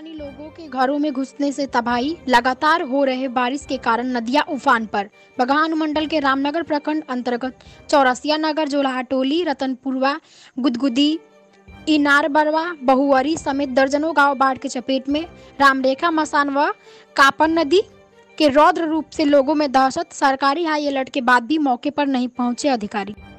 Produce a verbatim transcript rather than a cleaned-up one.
पानी लोगों के घरों में घुसने से तबाही। लगातार हो रहे बारिश के कारण नदियां उफान पर। बगहा अनुमंडल के रामनगर प्रखंड अंतर्गत चौरसिया नगर, जोलाटोली, रतनपुरवा, गुदगुदी, इनारबरवा, बहुअरी समेत दर्जनों गांव बाढ़ के चपेट में। रामरेखा, मसान व कापन नदी के रौद्र रूप से लोगों में दहशत। सरकारी हाई अलर्ट के बाद भी मौके पर नहीं पहुंचे अधिकारी।